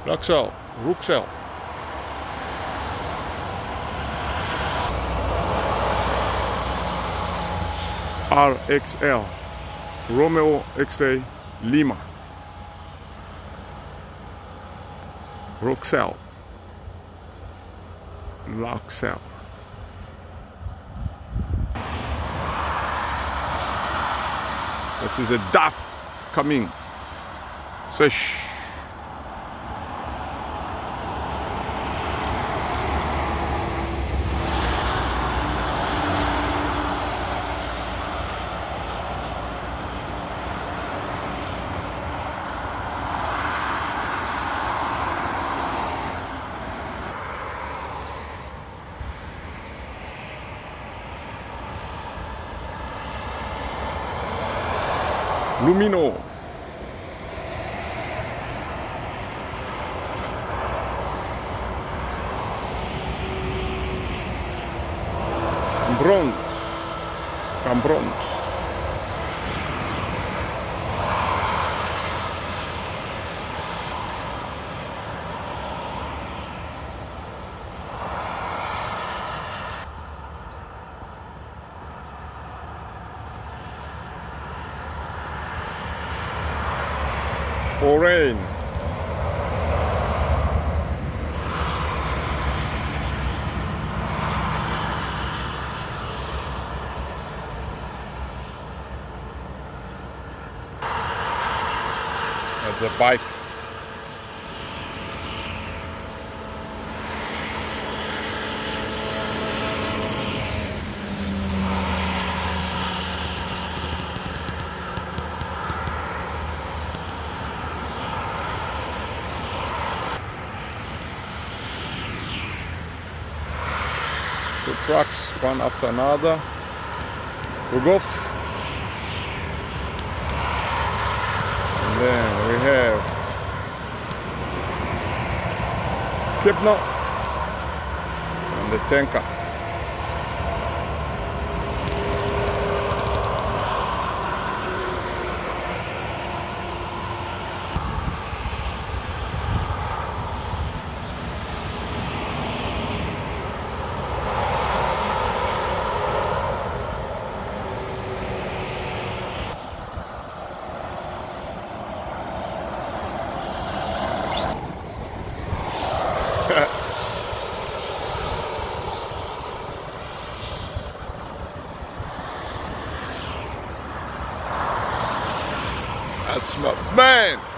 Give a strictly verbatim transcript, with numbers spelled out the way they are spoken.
Ruxel, Ruxel. R X L, Romeo X-Ray Lima. Ruxel, Ruxel. That is a D A F coming. Sesh. Lumino. Bronze. Cambronze. Orange. That's a bike. Two trucks, one after another. Rugov. And then we have Kipno and the tanker. That's my man.